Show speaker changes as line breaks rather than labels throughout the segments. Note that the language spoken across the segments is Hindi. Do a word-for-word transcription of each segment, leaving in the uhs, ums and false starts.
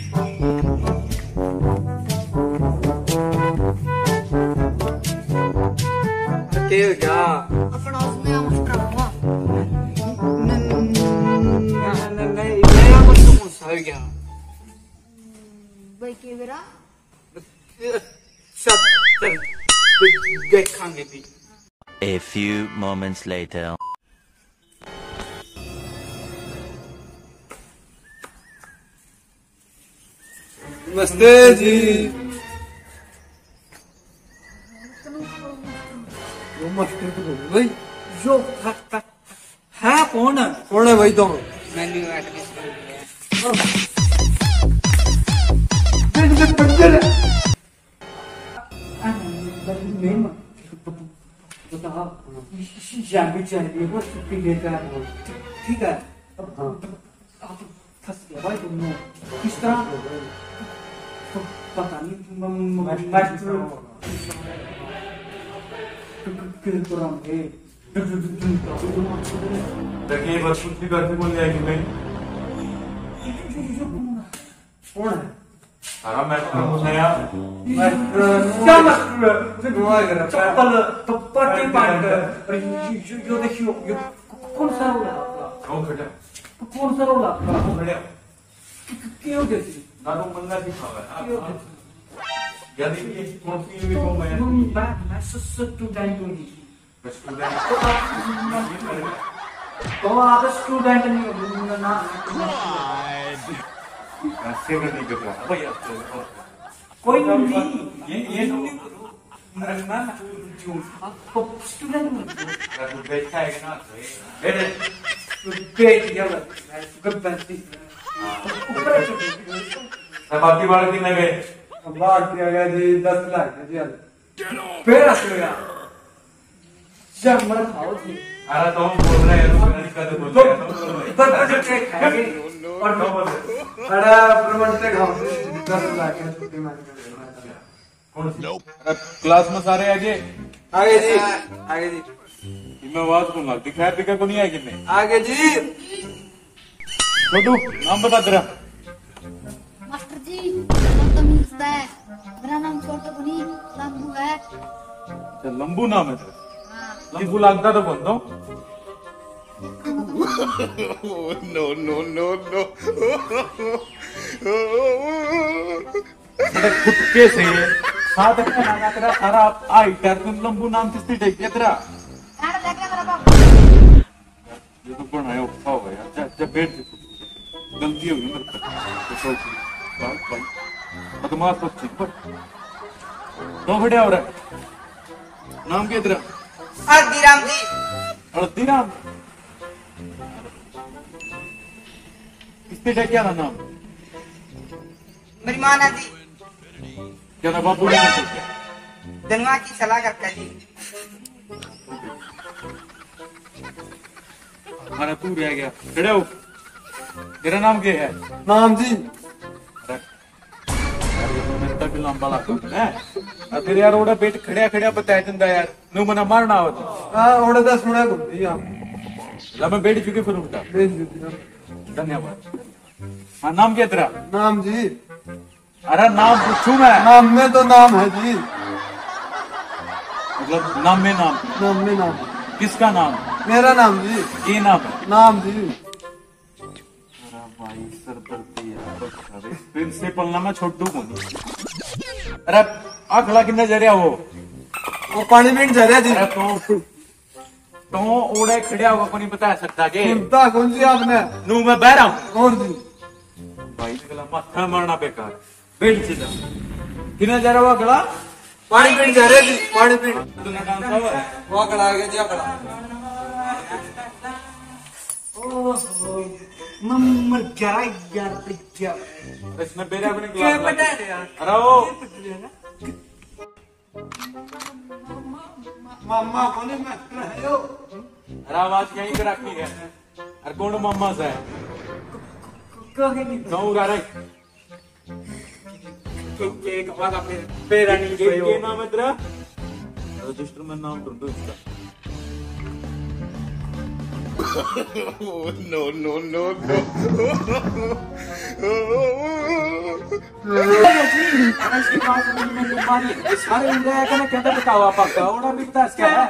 क्या
अपना उसने मास्टर हुआ
नहीं नया बच्चा कौन सा है क्या
भाई के बेरा
सब देखेंगे भी।
A few moments later.
नमस्ते जी। वो मास्टर तो बोलो भाई जो है कौन है कौन है भाई तो मैंने ठीक है फंस गया भाई तुम किस तरह पता नहीं
देखिए बस कुछ भी करते बोल जाएगी भाई
कौन है
सारा मैटर मुझे यार
क्या मतलब चप्पल पट्टी बांध यो देखियो यो कौन सा रोला
कौन खड़ा
कौन सा रोला
कौन खड़ा
क्यों जैसी
दारू बंदा दिखावा आप यदि ये कौन सी भी को मैं
मैं मैं स्टूडेंट हूँ
स्टूडेंट
तो आप स्टूडेंट नहीं हो ना
ऐसे नहीं कर रहा भैया
कोई नहीं
ये ये
ना ना तो स्टूडेंट हूँ
तू बैठा है ना बैठ
तो बैठ गया गुड बनती ऊपर
सब बाकी वाले कितने गए
बात किया गया जी दस लाख जी फिर आ गया जब मर खाओ जी
अरे तो हम बोल रहे हैं तो मैंने कहा तो बोल रहे हैं
पर पर चेक खाएंगे और
तो बोल रहे
अरे प्रमाण से खाओ दस लाख है छुट्टी मार के
कौन सी अरे क्लास में सारे आगे
आगे जी आगे जी
मैं आवाज दूंगा दिखाया दिखा को नहीं आया कितने
आगे जी
छोटू नाम बता तेरा
मास्टर जी नाम तो मिलता है मेरा नाम छोटा बुनी लंबू है
अच्छा लंबू नाम है तेरा
हाँ
लंबू लगता तो बोल दो
No, no, no, no.
तेरे खुद के से साथ में नाना तेरा सारा आई कर तुम लंबू नाम किसने टेक किया तेरा
यार देख ले मेरा बाप
ये तो बनाया उठा होगा यार जा जा बैठ जा गलती होगी मेरे से तो बात भाई बदमाश बच्चे पर दो बढ़िया हो रहा है नाम क्या तेरा
हल्दीराम जी
हल्दीराम किसने टेक किया था नाम
मेरी माना जी
क्या था बापू ने टेक किया
धनवा की सलाह करता जी
हमारा तू रह गया खड़े हो तेरा नाम क्या है
नाम जी
तक लंबा लगता है अब तेरे यार ओड़ा बेट खड़िया खड़िया बताया दिंदा यार नू मना मारना हो तो
हां ओड़ा दा सुना गुंदी हां
ला मैं बैठ चुके फिर उठा
भेज दीजिए
धन्यवाद हाँ नाम क्या तेरा
नाम जी
अरे नाम पूछू मैं
नाम में तो नाम है जी
मतलब नाम में नाम
नाम में नाम
किसका नाम
मेरा नाम जी
ये नाम है
नाम जी
अरे भाई सर दर्द यार प्रिंसिपल ना मैं छोटू को अरे आ खड़ा किन्ने जा रहा वो
वो पानी पीने जा रहा जी
अरे तो तो ओड़े खड़िया होगा को नहीं बता सकता के
सुनता कौन सी आपने
नू मैं बह रहा हूँ
कौन जी
भाई निकला माथा मारना बेकार बैठ सीधा किन्ने जा रहा हुआ खड़ा
पानी पीने जा रहे जी पानी पीने
तूने काम था
वो खड़ा आ गया जी खड़ा मम्मर क्या यार क्या
इसने बेरे अपने
क्या
क्लास
पता है यार
अरे ओ
मम्मा कोने में है यो
अरे आवाज यहीं पे रखी है अरे कौन मम्मा से
कहे नहीं
नौ गा रहे
के के वाला पे पेरा नहीं
के
गयो
के नाम है तेरा रजिस्टर में नाम ढूंढो इसका
Oh, no, no, no, no.
सारे इंडिया का ना कहता बताओ पक्का उड़ा बिकता है क्या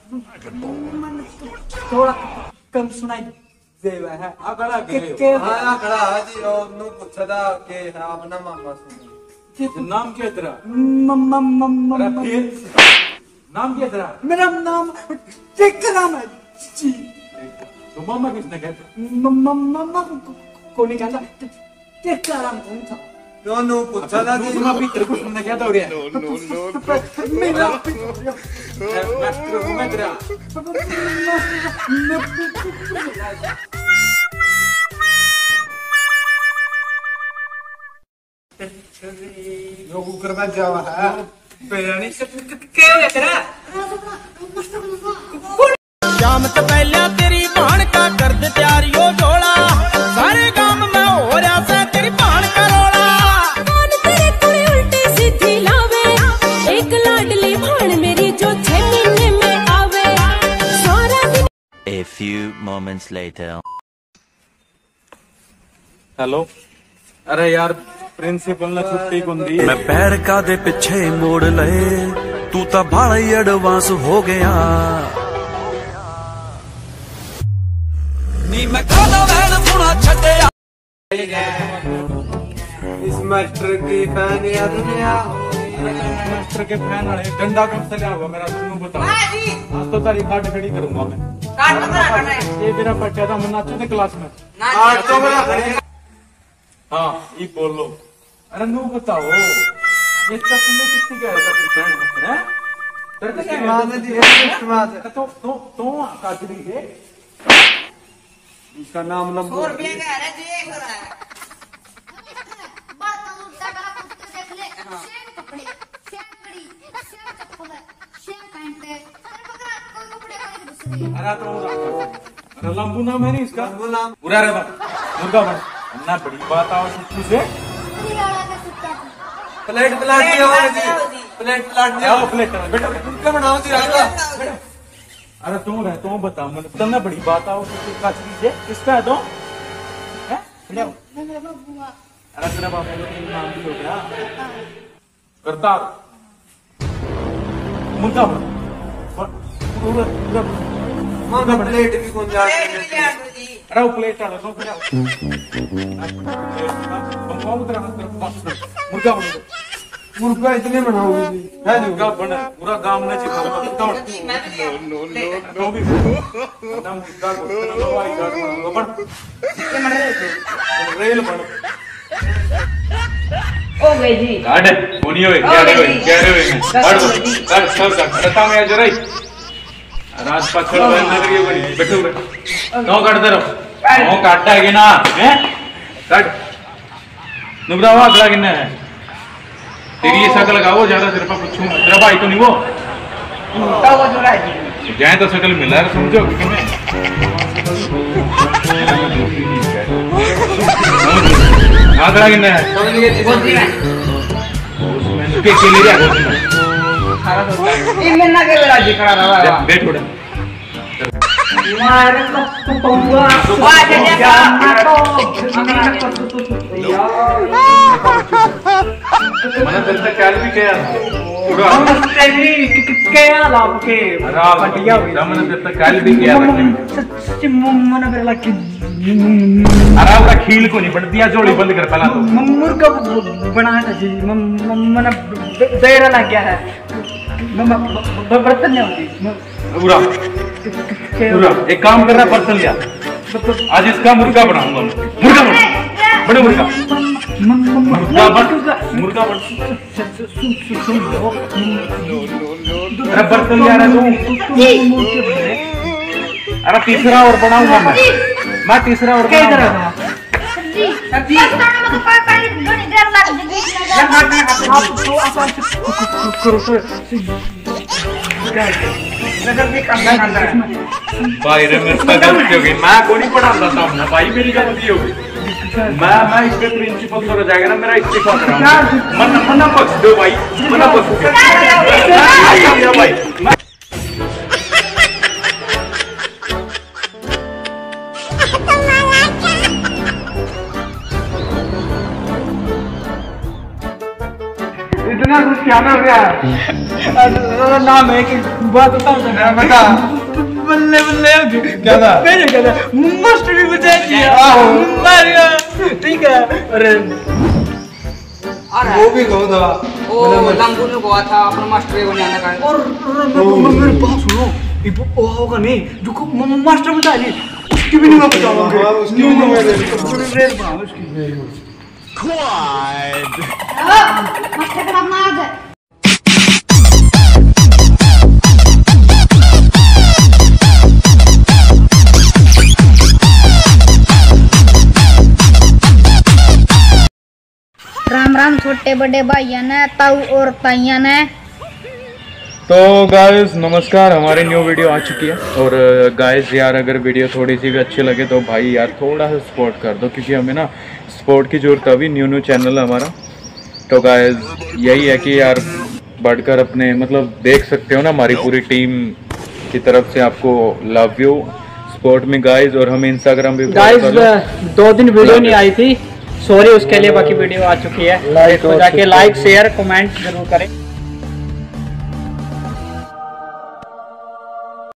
थोड़ा कम सुनाई देवा है अगला के के
हाँ खड़ा है जी और नु पूछदा के अपना मामा से
नाम क्या तेरा मम्मा मम्मा नाम क्या तेरा मेरा नाम टेक का नाम है जी तो मम्मा किसने कहता मम्मा मम्मा को नहीं कहता टेक का नाम कौन था
तो नु पूछदा जी
तुम अभी तेरे को सुनने क्या हो रहा है
No, no, no.
मेरा मास्टर हूँ मैं तेरा
यो कुकर में जावा है
पेरानी से क्या है तेरा
मास्टर को
शाम तो पहले तेरी भान का कर दे तैयारी हो झोला सारे काम में हो रहा सा तेरी भान का रोला
कान तेरे कोई उल्टी सीधी लावे एक लाडली भान मेरी जो छह महीने में आवे सारा दिन
A few moments later.
Hello अरे यार प्रिंसिपल ने छुट्टी को दी
मैं पैर का दे पिछे मोड़ ले तू तो बड़ा ही एडवांस हो गया नी मैं खादा वैन पुना छड्या
इस मास्टर की फैन या दुनिया
मास्टर के फैन वाले डंडा कब से लिया हुआ मेरा तुम बताओ आज तो तारी काट खड़ी करूंगा मैं
काट बता करना है
ये मेरा बच्चा था मैं नाचू थे क्लास में
आज तो मेरा खड़ी
हाँ ये बोलो अरे नू बताओ ये चश्मे किसकी कह रहा था फ्रेंड है तेरे क्या
मान दी है बात है
तो तो तो काजरी है
इसका नाम लंबू
सौ रुपये का है देख रहा है
बात तो उल्टा करा कुत्ते देख ले सेम कपड़े सेम घड़ी सेम चप्पल सेम पैंट अरे पकड़ा कोई कपड़े का दूसरे
अरे तो अरे लंबू नाम है नहीं इसका
लंबू नाम
पूरा रे मुर्गा बन अन्ना बड़ी बात आओ सुट्टू से
रियाड़ा का सुट्टा
प्लेट प्लाट दिया हो जी प्लेट प्लाट दिया
आओ प्लेट बेटा
उनका बनाओ जी राजा
अरे तुम रह तुम बता मैंने तन्ना बड़ी बात आओ सुट्टू काचरी से किसका है तो हैं ले आओ
मेरा बबुआ
अरे तेरा बाबू का नाम भी हो गया करतार मुर्गा बन पूरा पूरा
मां प्लेट भी कौन जा
अरे वो प्लेट डालो तो क्या बनवाओ तेरा मुर्गा बन
मुर्गा इतने बनाओगे जी है जी
मुर्गा बन पूरा गांव में चिपका मुर्गा बन
मैं भी
No, no, no.
तो भी ना मुर्गा बन हवाई जहाज बन रेल बन
हो गई जी
गाड़े बोनी होए क्या रे क्या रे गाड़ गाड़ सब का रता में जरा राज पछड़ में नगरी बनी बैठो रे तो काटते रहो तो काटता है कि ना हैं काट नुबरावा अगला किन्ना है तेरी ये शकल लगाओ ज्यादा तेरे पर पूछूं तेरा भाई तो नहीं वो
तो वो जोड़ा जी
जाए तो शकल मिला है समझो कि मैं अगला किन्ना है
बोल दिया
उसमें के के लिए
ये मैं ना के राजी करा रहा है
बैठ उड़ा
मारे तो पौवा वाह देखा
मैंने तेरे से क्या भी किया पूरा
क्या लाभ के
आराम बढ़िया हुई मैंने तेरे से क्या भी किया
सच मन मेरा लग
आराम का खील को नहीं बढ़ दिया जोड़ी बंद कर पहला तो
मुर्गा बनाया था जी मन देर लग गया है बर्तन नहीं होती
पूरा पूरा एक काम कर रहा पर्सन लिया आज इसका मुर्गा बनाऊंगा मुर्गा बना बड़े मुर्गा मुर्गा बन मुर्गा बन अरे बर्तन लिया रहा तू अरे तीसरा और बनाऊंगा मैं मैं तीसरा और बनाऊंगा
जी सब्जी बनाने में तो कोई कोई घणी देर लग जाएगी
आप तो आप करो
भाई रे मेरे से गलती हो गई मैं को नहीं पढ़ाता था ना भाई मेरी गलती हो गई मैं मैं इस पे प्रिंसिपल सर हो जाएगा ना मेरा इस्तीफा कराऊंगा मन मना बख्श दो भाई मना बख्श दो भाई
इतना कुछ क्या हो गया?
नाम है कि बात बताऊं तो
बता।
बल्ले बल्ले
क्या था?
मैंने क्या था मास्टर भी बचा दिया।
आहो।
मारिया ठीक है। अरे
वो भी गो दवा
ओ लंगू ने गोवा था अपना मास्टर को जाने का।
और मेरे बात सुनो ये वो होगा नहीं जो को मास्टर बता ली उसकी भी नहीं मैं बताऊंगा।
हाँ, उसकी भी नहीं मैं दे
दूंगा उसकी।
मास्टर का नाम आ गया। राम राम छोटे बड़े भाइयों ने ताऊ और ताइयां ने।
तो गाइस नमस्कार, हमारी न्यू वीडियो आ चुकी है। और गाइस यार अगर वीडियो थोड़ी सी भी अच्छी लगे तो भाई यार थोड़ा सा सपोर्ट कर दो, क्योंकि हमें ना सपोर्ट की जरूरत है। अभी न्यू न्यू चैनल है हमारा, तो गाइस यही है कि यार बढ़कर अपने मतलब देख सकते हो ना हमारी पूरी टीम की तरफ से आपको लव यू सपोर्ट में गाइस। और हमें इंस्टाग्राम भी
गाइस दो दिन वीडियो नहीं आई थी, सॉरी उसके लिए। बाकी वीडियो आ चुकी है,
लाइक
तो जाके लाइक शेयर कमेंट जरूर करें।